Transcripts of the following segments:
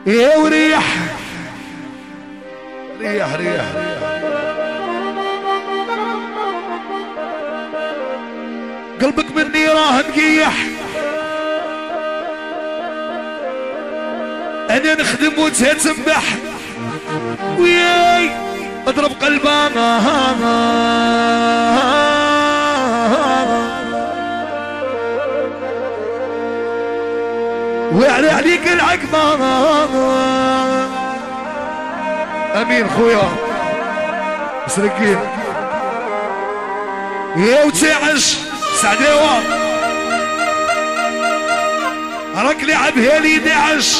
يا وريح ريح ريح قلبك مني راه مقيح، انا نخدم وانت تسبح وياي اضرب قلبانا ويعلي عليك العقبة. امين خويا مسرقين يا وتعش سعداوة راك لعب هالي داعش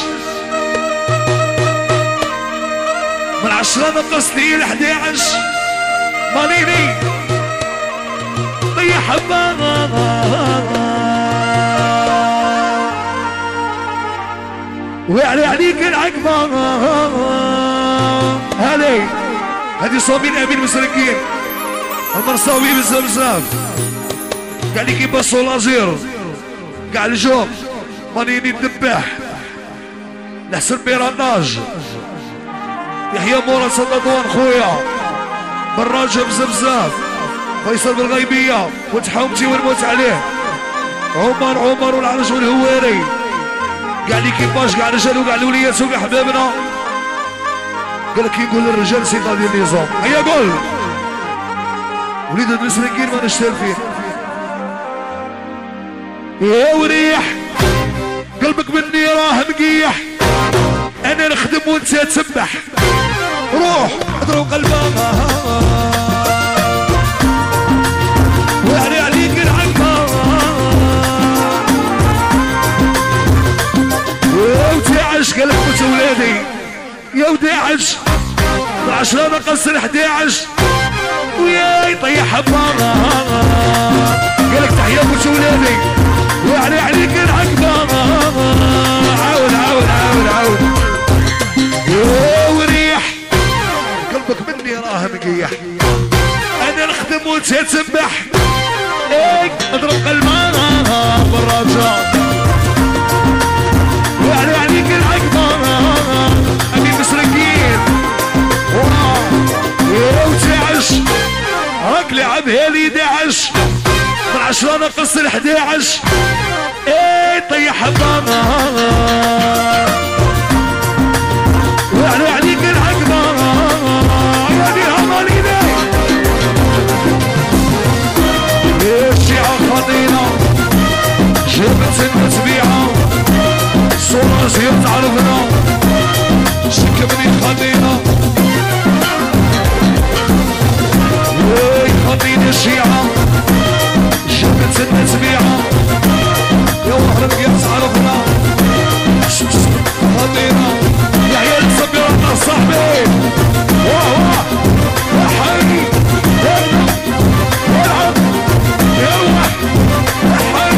من 10 نقص لي ل 11 ماليني طيح ويعلي عليك العقبة. هالي هادي صومين امين مسرقين المرصاوي بزاف قاع لي كيبصوا لازير قاع الجوب مانيني الدباح لحسن بيراناج يحيى مورا صدادوان خويا براجة بزاف فيصل بالغيبية وتحومتي ونموت عليه عمر والعرج والهواري قاع لي كيباش قاع الرجال وقاع الوليات وقاع حبابنا قال لك يقول للرجال سيطة ديال النظام. هيا قول وليد المسرقين ما نشتغل فيه يا وريح قلبك مني راه مقيح، انا نخدم وانت تسبح روح اضرب قلبها ويعلي عليك العقبة وتعش قالك موت ولادي يا وداعش 10 نقص ل 11 وياي طيح حبارة قالك تحيا موت ولادي ويعلي عليك العقبة. عاود يا وريح قلبك مني راه مقيح، انا نخدم وانت تسبح ايه اضرب قلبانا بالرجاء ويعلي عليك العقبة. امين مسرقين يا وتعش راك لعب هالي داعش من 10 نقص ل 11 ايه طيح حبابا ويعلي عليك العقبة. يا دي همالينا يا الشيعة خطينا جبت التبيعة صورة زياد تعرفنا شكبني خلينا وي خلينا الشيعة جبت التبيعة يا وحرم يا تعرفنا خلينا يا عيال صبرنا صاحبي واه يا حي والعب يا روح يا حي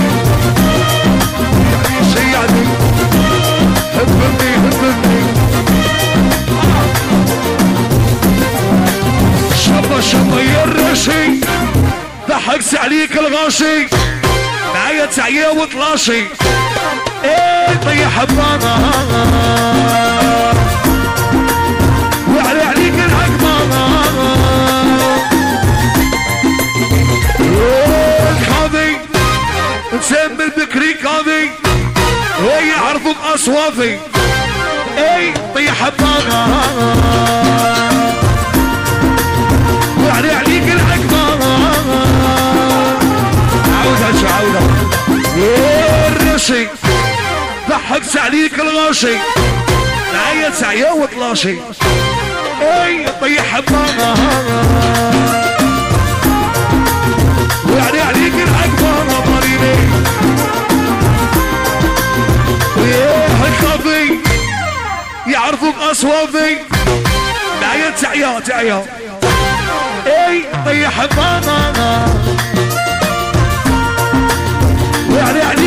يعني شيعني هبني شبا يا الرشي ضحكت عليك الغاشي معايا تعيا وطلاشي ايه طيح حبانا ويعلي عليك العقبة. الخاضي نسمي البكري قاضي ايه يعرفوك اصوافي ايه طيح حبانا ويعلي عليك العقبة. عودة يا الرشي ضحكت عليك الغاشي معايا تعيا وطلاشي اي طيح حبانا ويعلي عليك العقبة ماريني ويا الخافي يعرفوك اصوافي معايا تعيا اي طيح حبانا ويعلي